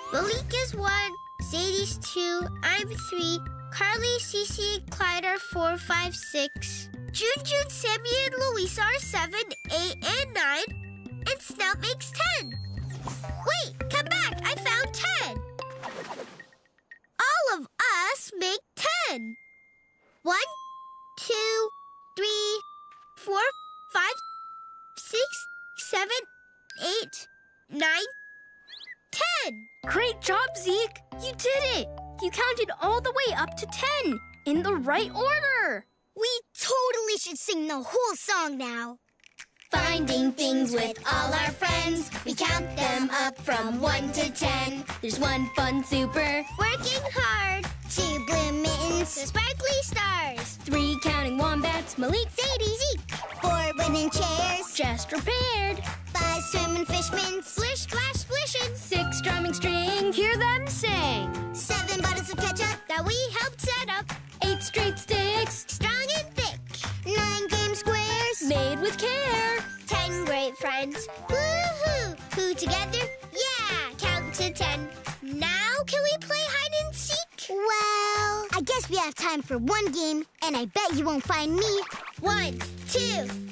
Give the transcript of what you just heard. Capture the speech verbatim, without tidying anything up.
Malik is one, Sadie's two, I'm three, Carly, Cece, and Clyde are four, five, six. June, June, Sammy, and Louisa are seven, eight, and nine, and Snout makes ten. Wait, come back, I found ten. All of us make ten. One, two, three, four, five, six, seven, eight, nine, ten. Great job, Zeke. You did it. You counted all the way up to ten in the right order. We totally should sing the whole song now. Finding things with all our friends. We count them up from one to ten. There's one fun super. Working hard. Two blue mittens. The sparkly stars. Three counting wombats. Malik, Sadie, Zeke. Four wooden chairs. just repaired. Five swimming fishmen. Splish, splash, splishin'. Six drumming strings. Hear them sing. Seven bottles of ketchup. That we helped set up. Eight straight sticks. Strong and thick. Nine game squares. Made with care. Ten great friends. Woohoo! Who together? Yeah! Count to ten. Now can we play hide and seek? Well, I guess we have time for one game, and I bet you won't find me. One, two,